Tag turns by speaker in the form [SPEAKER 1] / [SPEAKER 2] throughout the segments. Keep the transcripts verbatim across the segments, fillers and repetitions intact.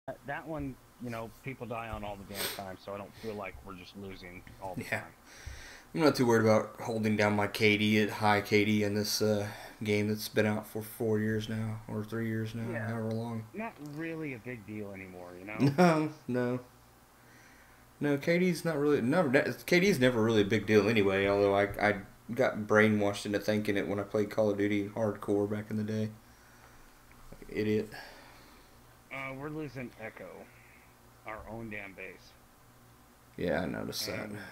[SPEAKER 1] That, that one, you know, people die on all the damn time, so I don't feel like we're just losing all the
[SPEAKER 2] Yeah.
[SPEAKER 1] time.
[SPEAKER 2] I'm not too worried about holding down my K D at high K D in this uh, game that's been out for four years now, or three years now,
[SPEAKER 1] Yeah,
[SPEAKER 2] however long.
[SPEAKER 1] not really a big deal anymore, you know?
[SPEAKER 2] No, no. No, K D's not really. No, K D's never really a big deal anyway, although I, I got brainwashed into thinking it when I played Call of Duty hardcore back in the day. Idiot.
[SPEAKER 1] Uh, we're losing Echo, our own damn base.
[SPEAKER 2] Yeah, I noticed that.
[SPEAKER 1] And,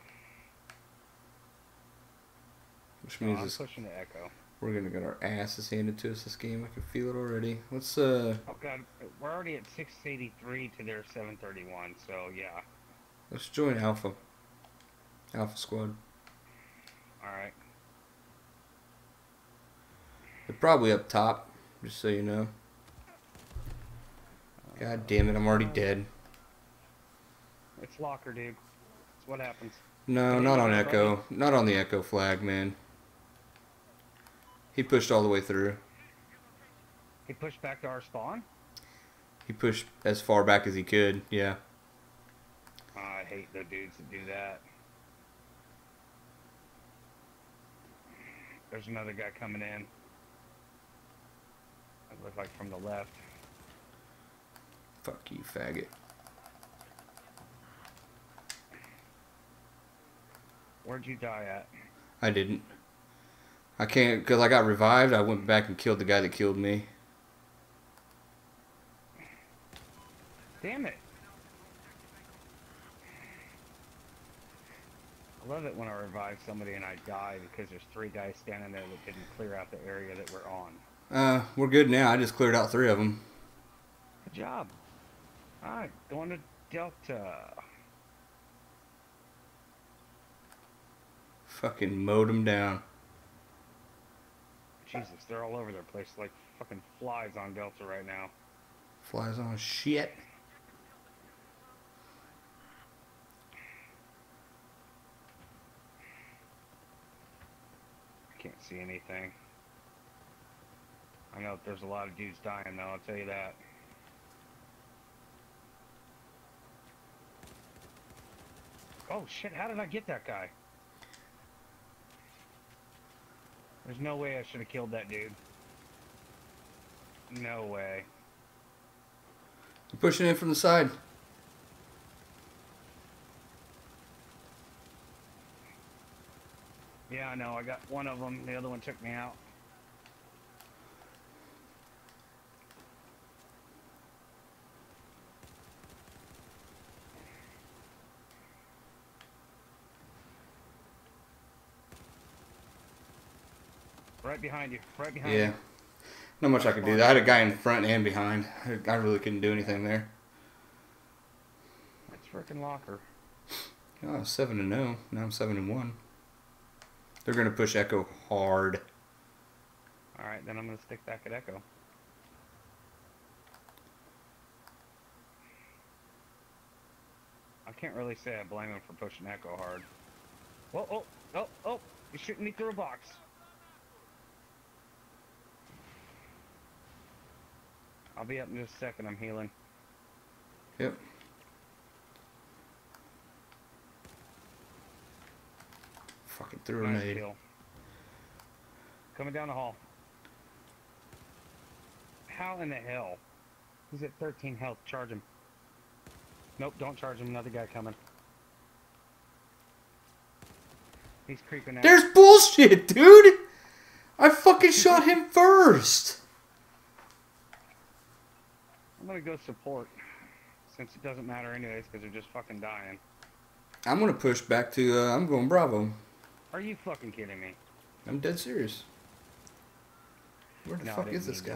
[SPEAKER 2] Which
[SPEAKER 1] no,
[SPEAKER 2] means
[SPEAKER 1] I'm
[SPEAKER 2] this,
[SPEAKER 1] pushing the Echo.
[SPEAKER 2] we're gonna get our asses handed to us this game. I can feel it already. Let's uh,
[SPEAKER 1] Oh, God, we're already at six eighty-three to their seven thirty-one, so yeah.
[SPEAKER 2] let's join Alpha. Alpha Squad.
[SPEAKER 1] Alright.
[SPEAKER 2] They're probably up top, just so you know. God damn it, I'm already dead.
[SPEAKER 1] It's Locker, dude. That's what happens.
[SPEAKER 2] No,
[SPEAKER 1] Hey
[SPEAKER 2] not on
[SPEAKER 1] there, buddy.
[SPEAKER 2] Echo. Not on the Echo flag, man. He pushed all the way through.
[SPEAKER 1] He pushed back to our spawn?
[SPEAKER 2] He pushed as far back as he could, yeah.
[SPEAKER 1] Oh, I hate the dudes that do that. There's another guy coming in. It looks like from the left.
[SPEAKER 2] Fuck you, faggot.
[SPEAKER 1] Where'd you die at?
[SPEAKER 2] I didn't. I can't, because I got revived, I went back and killed the guy that killed me.
[SPEAKER 1] Damn it. I love it when I revive somebody and I die because there's three guys standing there that didn't clear out the area that we're on.
[SPEAKER 2] Uh, we're good now. I just cleared out three of them.
[SPEAKER 1] Good job. Alright, going to Delta.
[SPEAKER 2] Fucking mowed them down.
[SPEAKER 1] Jesus, they're all over their place like fucking flies on Delta right now.
[SPEAKER 2] Flies on shit.
[SPEAKER 1] Can't see anything. I know there's a lot of dudes dying though, I'll tell you that. Oh shit, how did I get that guy? There's no way I should have killed that dude. No way.
[SPEAKER 2] You're pushing in from the side.
[SPEAKER 1] Yeah, I know, I got one of them, the other one took me out. Right behind you, right behind
[SPEAKER 2] Yeah.
[SPEAKER 1] you.
[SPEAKER 2] Not much I could do. I had a guy in front and behind. I really couldn't do anything there.
[SPEAKER 1] That's freaking Locker.
[SPEAKER 2] Oh, seven and no. Now I'm seven and one. They're gonna push Echo hard.
[SPEAKER 1] Alright, then I'm gonna stick back at Echo. I can't really say I blame him for pushing Echo hard. Oh, oh, oh, oh! He's shooting me through a box. I'll be up in just a second, I'm healing.
[SPEAKER 2] Yep. Fucking threw a
[SPEAKER 1] Nice
[SPEAKER 2] nade.
[SPEAKER 1] kill. Coming down the hall. How in the hell? He's at thirteen health. Charge him. Nope, don't charge him. Another guy coming. He's creeping out.
[SPEAKER 2] There's bullshit, dude! I fucking shot him first!
[SPEAKER 1] I'm gonna go support. Since it doesn't matter anyways, because they're just fucking dying.
[SPEAKER 2] I'm gonna push back to, uh, I'm going Bravo.
[SPEAKER 1] Are you fucking kidding me?
[SPEAKER 2] I'm dead serious. Where the
[SPEAKER 1] No, I
[SPEAKER 2] fuck
[SPEAKER 1] didn't
[SPEAKER 2] is this
[SPEAKER 1] mean
[SPEAKER 2] guy?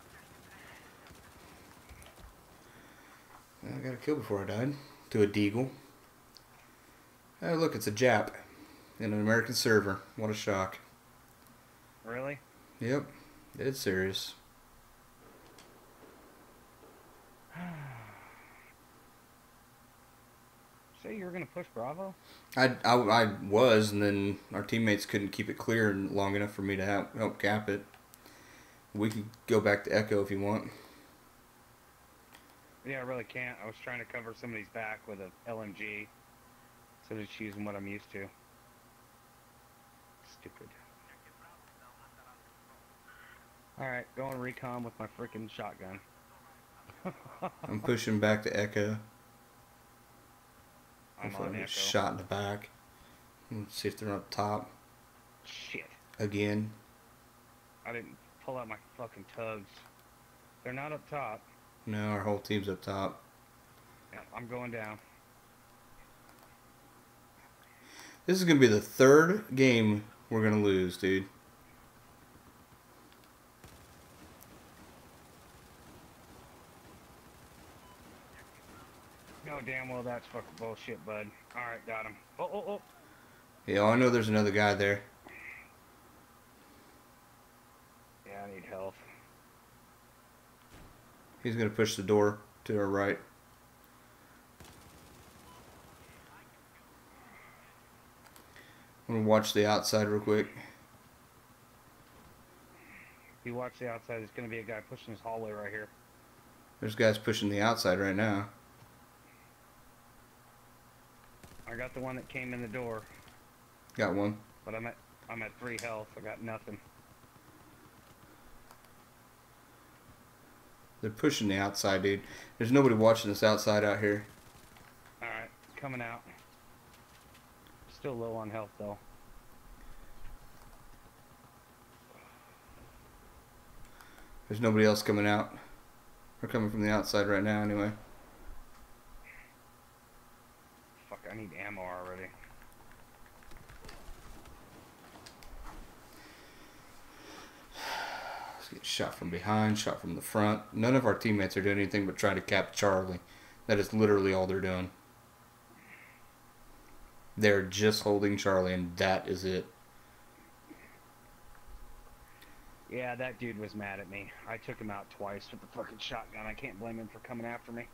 [SPEAKER 2] I got a kill before I died. To a Deagle. Oh, look, it's a Jap. In an American server. What a shock.
[SPEAKER 1] Really?
[SPEAKER 2] Yep. Dead serious.
[SPEAKER 1] Say you were gonna push Bravo?
[SPEAKER 2] I, I, I was, and then our teammates couldn't keep it clear long enough for me to help, help cap it. We can go back to Echo if you want.
[SPEAKER 1] Yeah, I really can't. I was trying to cover somebody's back with a L M G. So just using what I'm used to. Stupid. Alright, going recon with my freaking shotgun.
[SPEAKER 2] I'm pushing back to Echo.
[SPEAKER 1] I'm
[SPEAKER 2] If I
[SPEAKER 1] on
[SPEAKER 2] get
[SPEAKER 1] Echo.
[SPEAKER 2] shot in the back. Let's see if they're up top.
[SPEAKER 1] Shit.
[SPEAKER 2] Again.
[SPEAKER 1] I didn't pull out my fucking tugs. They're not up top.
[SPEAKER 2] No, our whole team's up top.
[SPEAKER 1] Yeah, I'm going down.
[SPEAKER 2] This is going to be the third game we're going to lose, dude.
[SPEAKER 1] No, damn well that's fucking bullshit, bud. Alright, got him. Oh, oh, oh.
[SPEAKER 2] Yeah, I know there's another guy there.
[SPEAKER 1] Yeah, I need health.
[SPEAKER 2] He's going to push the door to our right. I'm going to watch the outside real quick.
[SPEAKER 1] If you watch the outside, there's going to be a guy pushing this hallway right here.
[SPEAKER 2] There's guys pushing the outside right now.
[SPEAKER 1] I got the one that came in the door,
[SPEAKER 2] Got one.
[SPEAKER 1] but I'm at I'm at three health. I got nothing.
[SPEAKER 2] They're pushing the outside, dude. There's nobody watching this outside out here.
[SPEAKER 1] Alright, coming out. Still low on health, though.
[SPEAKER 2] There's nobody else coming out. They're coming from the outside right now anyway.
[SPEAKER 1] Fuck, I need ammo already.
[SPEAKER 2] Let's get shot from behind, shot from the front. None of our teammates are doing anything but trying to cap Charlie. That is literally all they're doing. They're just holding Charlie, and that is it.
[SPEAKER 1] Yeah, that dude was mad at me. I took him out twice with the fucking shotgun. I can't blame him for coming after me.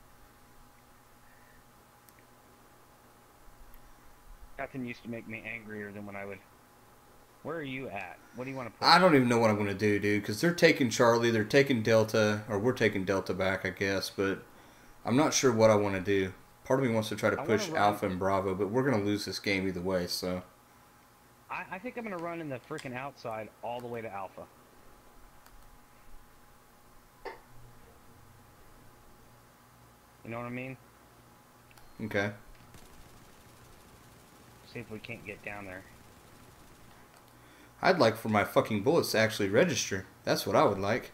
[SPEAKER 1] Nothing used to make me angrier than when I would... Where are you at? What do you want to put?
[SPEAKER 2] I don't even know what I'm going to do, dude, because they're taking Charlie, they're taking Delta, or we're taking Delta back, I guess, but I'm not sure what I want to do. Part of me wants to try to
[SPEAKER 1] I
[SPEAKER 2] push
[SPEAKER 1] wanna run-
[SPEAKER 2] Alpha and Bravo, but we're going to lose this game either way, so...
[SPEAKER 1] I, I think I'm going to run in the freaking outside all the way to Alpha. You know what I mean?
[SPEAKER 2] Okay.
[SPEAKER 1] See if we can't get down there.
[SPEAKER 2] I'd like for my fucking bullets to actually register. That's what I would like.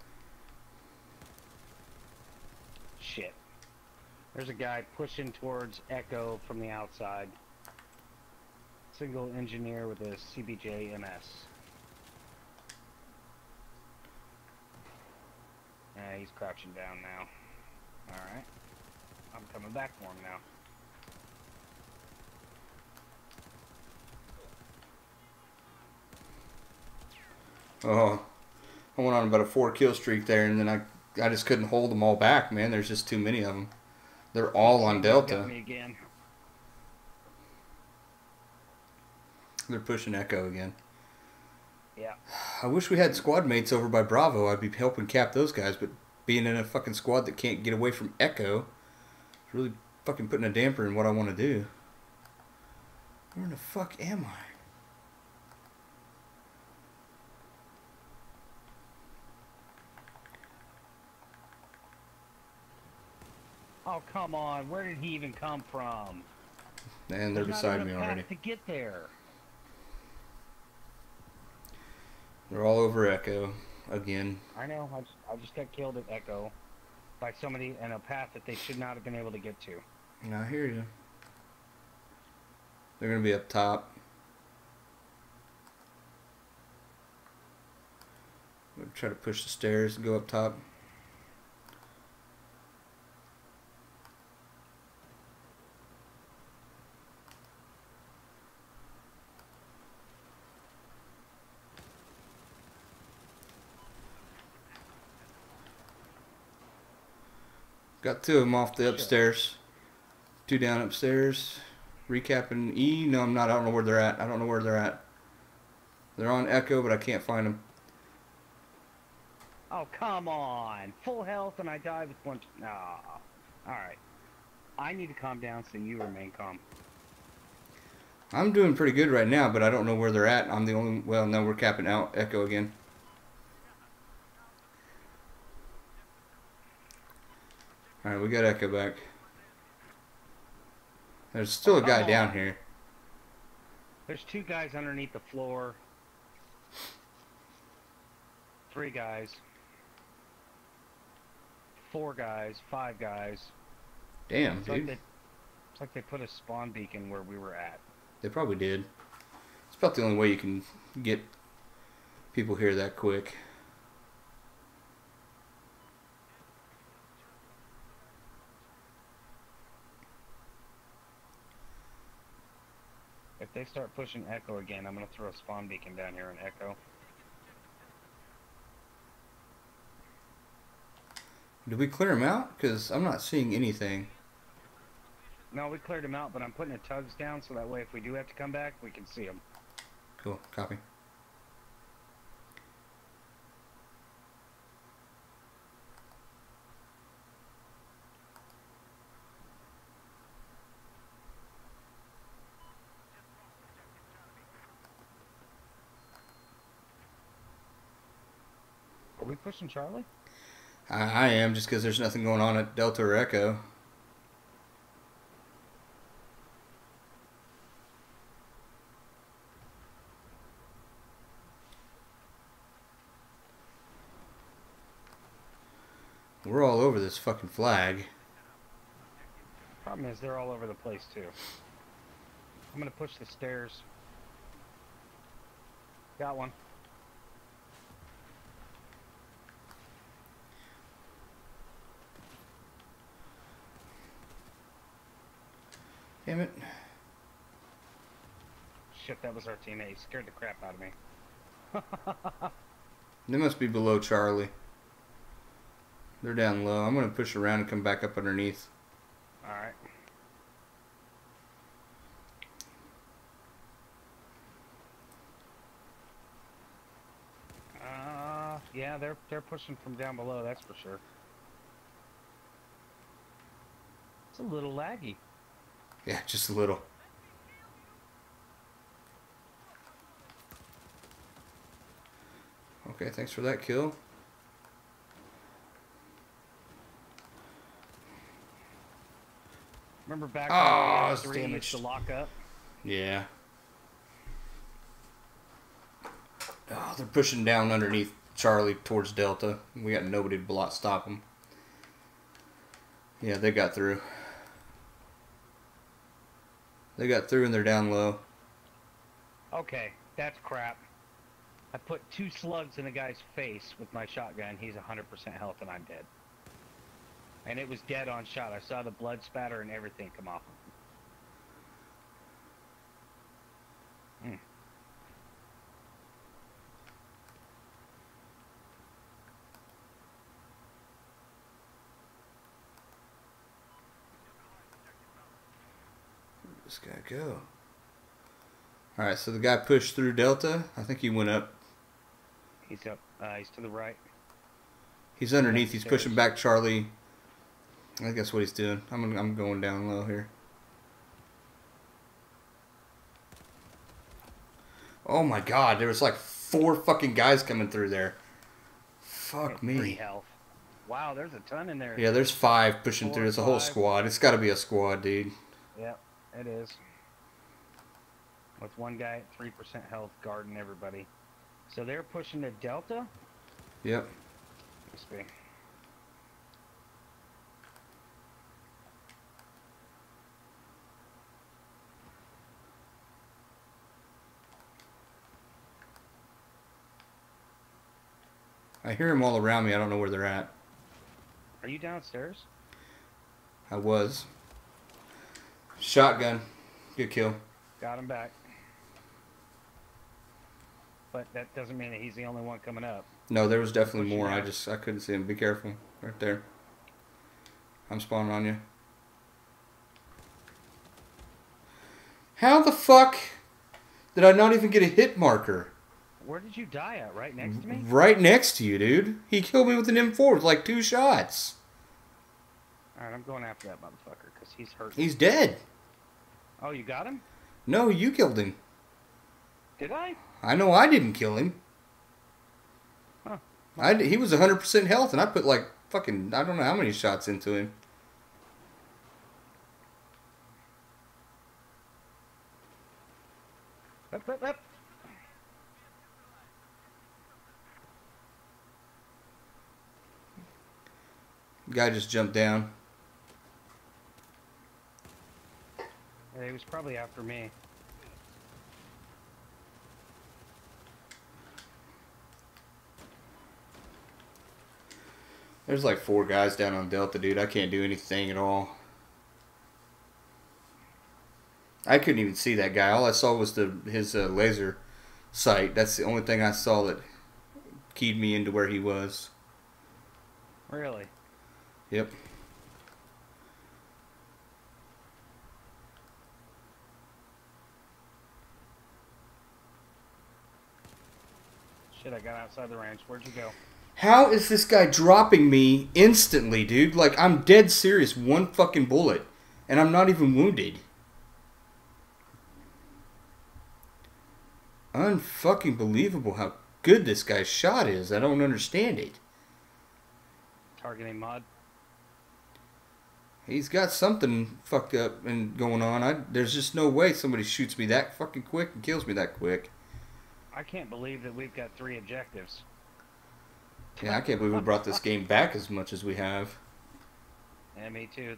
[SPEAKER 1] Shit. There's a guy pushing towards Echo from the outside. Single engineer with a C B J M S. Yeah, he's crouching down now. Alright. I'm coming back for him now.
[SPEAKER 2] Oh, I went on about a four kill streak there, and then I I just couldn't hold them all back, man. There's just too many of them. They're all on Delta.
[SPEAKER 1] Got me again.
[SPEAKER 2] They're pushing Echo again.
[SPEAKER 1] Yeah.
[SPEAKER 2] I wish we had squad mates over by Bravo. I'd be helping cap those guys, but being in a fucking squad that can't get away from Echo is really fucking putting a damper in what I want to do. Where in the fuck am I?
[SPEAKER 1] Oh, come on. Where did he even come from?
[SPEAKER 2] And they're
[SPEAKER 1] There's
[SPEAKER 2] beside
[SPEAKER 1] not
[SPEAKER 2] me
[SPEAKER 1] even a path
[SPEAKER 2] already.
[SPEAKER 1] to get there.
[SPEAKER 2] They're all over Echo again.
[SPEAKER 1] I know. I just, I just got killed at Echo by somebody in a path that they should not have been able to get to.
[SPEAKER 2] And I hear you. They're gonna be up top. I'm gonna try to push the stairs and go up top. Got two of them off the upstairs. Two down upstairs. Recapping E. No, I'm not. I don't know where they're at. I don't know where they're at. They're on Echo, but I can't find them.
[SPEAKER 1] Oh, come on. Full health and I died with one... Nah. Alright. I need to calm down so you remain calm.
[SPEAKER 2] I'm doing pretty good right now, but I don't know where they're at. I'm the only... Well, no, we're capping out Echo again. Alright, we got Echo back. There's still a guy down here.
[SPEAKER 1] There's two guys underneath the floor. Three guys. Four guys. Five guys.
[SPEAKER 2] Damn,
[SPEAKER 1] it's
[SPEAKER 2] dude.
[SPEAKER 1] Like they, it's like they put a spawn beacon where we were at.
[SPEAKER 2] They probably did. It's about the only way you can get people here that quick.
[SPEAKER 1] If they start pushing Echo again, I'm going to throw a spawn beacon down here on Echo.
[SPEAKER 2] Did we clear him out? Because I'm not seeing anything.
[SPEAKER 1] No, we cleared him out, but I'm putting the tugs down so that way if we do have to come back, we can see him.
[SPEAKER 2] Cool. Copy.
[SPEAKER 1] Are we pushing Charlie?
[SPEAKER 2] I, I am, just because there's nothing going on at Delta or Echo. We're all over this fucking flag.
[SPEAKER 1] Problem is, they're all over the place, too. I'm gonna push the stairs. Got one.
[SPEAKER 2] Damn it.
[SPEAKER 1] Shit, that was our teammate. He scared the crap out of me.
[SPEAKER 2] They must be below Charlie. They're down low. I'm going to push around and come back up underneath.
[SPEAKER 1] Alright. Uh, yeah, they're, they're pushing from down below, that's for sure. It's a little laggy.
[SPEAKER 2] Yeah, just a little. Okay, thanks for that kill.
[SPEAKER 1] Remember back
[SPEAKER 2] oh,
[SPEAKER 1] when
[SPEAKER 2] it's
[SPEAKER 1] three used to lock up?
[SPEAKER 2] Yeah. Oh, they're pushing down underneath Charlie towards Delta. We got nobody to block stop them. Yeah, they got through. They got through and they're down low.
[SPEAKER 1] Okay, that's crap. I put two slugs in a guy's face with my shotgun. He's one hundred percent health and I'm dead. And it was dead on shot. I saw the blood spatter and everything come off him. Hmm.
[SPEAKER 2] Where'd this guy go? Alright, so the guy pushed through Delta. I think he went up.
[SPEAKER 1] He's up. Uh, he's to the right.
[SPEAKER 2] He's underneath. He's pushing back Charlie. I think that's what he's doing. I'm I'm going down low here. Oh my god, there was like four fucking guys coming through there. Fuck me.
[SPEAKER 1] Three health. Wow, there's a ton in there.
[SPEAKER 2] Yeah, there's five pushing
[SPEAKER 1] Four,
[SPEAKER 2] through. It's a whole
[SPEAKER 1] five.
[SPEAKER 2] squad. It's got to be a squad, dude.
[SPEAKER 1] Yep, it is. With one guy at three percent health guarding everybody. So they're pushing the Delta?
[SPEAKER 2] Yep.
[SPEAKER 1] Let's see.
[SPEAKER 2] I hear them all around me. I don't know where they're at.
[SPEAKER 1] Are you downstairs?
[SPEAKER 2] I was. Shotgun. Good kill.
[SPEAKER 1] Got him back. But that doesn't mean that he's the only one coming up.
[SPEAKER 2] No, there was definitely
[SPEAKER 1] Pushing
[SPEAKER 2] more. I
[SPEAKER 1] out.
[SPEAKER 2] just I couldn't see him. Be careful. Right there. I'm spawning on you. How the fuck did I not even get a hit marker?
[SPEAKER 1] Where did you die at? Right next to me?
[SPEAKER 2] Right next to you, dude. He killed me with an M four with like two shots.
[SPEAKER 1] Alright, I'm going after that motherfucker, because he's hurt.
[SPEAKER 2] He's dead.
[SPEAKER 1] Oh, you got him?
[SPEAKER 2] No, you killed him.
[SPEAKER 1] Did I?
[SPEAKER 2] I know I didn't kill him.
[SPEAKER 1] Huh.
[SPEAKER 2] I, he was one hundred percent health, and I put like fucking, I don't know how many shots into him.
[SPEAKER 1] Up, up, up.
[SPEAKER 2] Guy just jumped down.
[SPEAKER 1] Yeah, he was probably after me.
[SPEAKER 2] There's like four guys down on Delta, dude. I can't do anything at all. I couldn't even see that guy. All I saw was the his uh, laser sight. That's the only thing I saw that keyed me into where he was.
[SPEAKER 1] Really?
[SPEAKER 2] Yep.
[SPEAKER 1] Shit, I got outside the range. Where'd you go?
[SPEAKER 2] How is this guy dropping me instantly, dude? Like, I'm dead serious. One fucking bullet. And I'm not even wounded. Unfucking believable how good this guy's shot is. I don't understand it.
[SPEAKER 1] Targeting mod.
[SPEAKER 2] He's got something fucked up and going on. I, there's just no way somebody shoots me that fucking quick and kills me that quick.
[SPEAKER 1] I can't believe that we've got three objectives.
[SPEAKER 2] Yeah, I can't believe we brought this game back as much as we have.
[SPEAKER 1] Yeah, me too.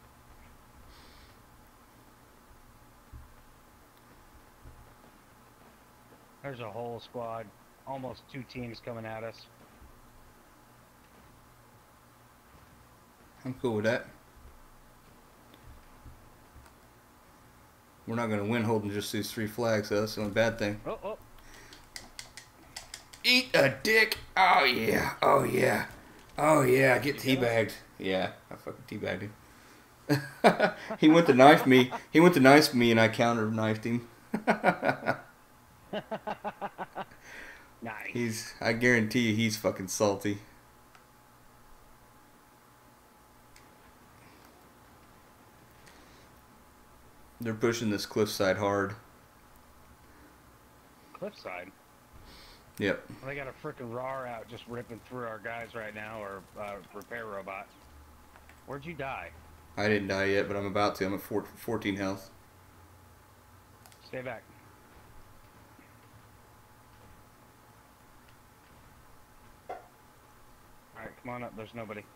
[SPEAKER 1] There's a whole squad. Almost two teams coming at us.
[SPEAKER 2] I'm cool with that. We're not going to win holding just these three flags, though. That's the only bad thing.
[SPEAKER 1] Oh, oh.
[SPEAKER 2] Eat a dick. Oh, yeah. Oh, yeah. Oh, yeah. Get teabagged. Yeah, I fucking teabagged him. He went to knife me. He went to knife me, and I counter knifed him.
[SPEAKER 1] Nice.
[SPEAKER 2] He's. I guarantee you, he's fucking salty. They're pushing this cliffside hard.
[SPEAKER 1] Cliffside?
[SPEAKER 2] Yep.
[SPEAKER 1] Well, they got a frickin' R A R out just ripping through our guys right now, or uh, repair robot. Where'd you die?
[SPEAKER 2] I didn't die yet, but I'm about to. I'm at fourteen health.
[SPEAKER 1] Stay back. Alright, come on up. There's nobody.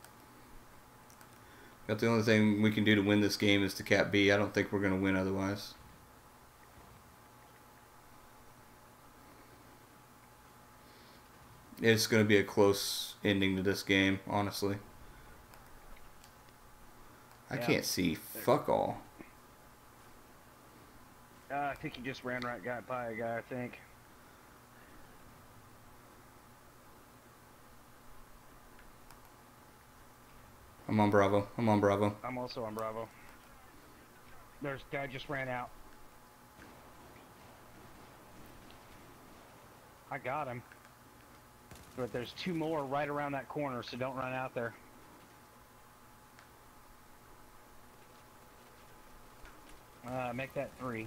[SPEAKER 2] But the only thing we can do to win this game is to cap B. I don't think we're going to win otherwise. It's going to be a close ending to this game, honestly. I
[SPEAKER 1] Yeah.
[SPEAKER 2] can't see fuck all.
[SPEAKER 1] Uh, I think he just ran right got by a guy, I think.
[SPEAKER 2] I'm on Bravo. I'm on Bravo.
[SPEAKER 1] I'm also on Bravo. There's guy just ran out. I got him. But there's two more right around that corner, so don't run out there. Uh, make that three.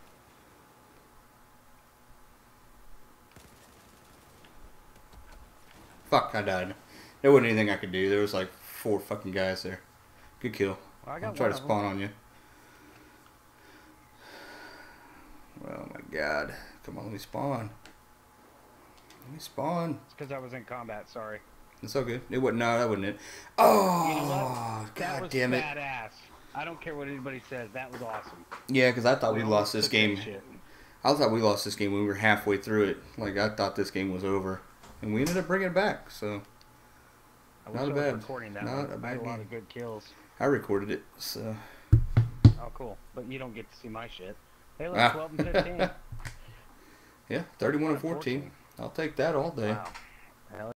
[SPEAKER 2] Fuck, I died. There wasn't anything I could do. There was like four fucking guys there. Good kill.
[SPEAKER 1] Well, I got
[SPEAKER 2] I'll try
[SPEAKER 1] one
[SPEAKER 2] to
[SPEAKER 1] of them.
[SPEAKER 2] spawn on you. Oh my god. Come on, let me spawn. Let me spawn.
[SPEAKER 1] It's because I was in combat, sorry.
[SPEAKER 2] It's all good. It wasn't. No, that wasn't it. Oh,
[SPEAKER 1] You know what? That
[SPEAKER 2] god
[SPEAKER 1] was
[SPEAKER 2] damn it.
[SPEAKER 1] badass. I don't care what anybody says. That was awesome.
[SPEAKER 2] Yeah, because I thought we,
[SPEAKER 1] We
[SPEAKER 2] lost
[SPEAKER 1] almost
[SPEAKER 2] this
[SPEAKER 1] took that
[SPEAKER 2] game.
[SPEAKER 1] shit.
[SPEAKER 2] I thought we lost this game when we were halfway through it. Like, I thought this game was over. And we ended up bringing it back, so.
[SPEAKER 1] I
[SPEAKER 2] Not
[SPEAKER 1] wish
[SPEAKER 2] a
[SPEAKER 1] I was
[SPEAKER 2] bad-
[SPEAKER 1] recording that
[SPEAKER 2] not
[SPEAKER 1] one.
[SPEAKER 2] a
[SPEAKER 1] I had
[SPEAKER 2] bad
[SPEAKER 1] a lot
[SPEAKER 2] game.
[SPEAKER 1] of good kills.
[SPEAKER 2] I recorded it, so.
[SPEAKER 1] Oh, cool. But you don't get to see my shit. They look
[SPEAKER 2] Ah.
[SPEAKER 1] twelve and fifteen.
[SPEAKER 2] Yeah, thirty-one and fourteen. I'll take that all day.
[SPEAKER 1] Wow.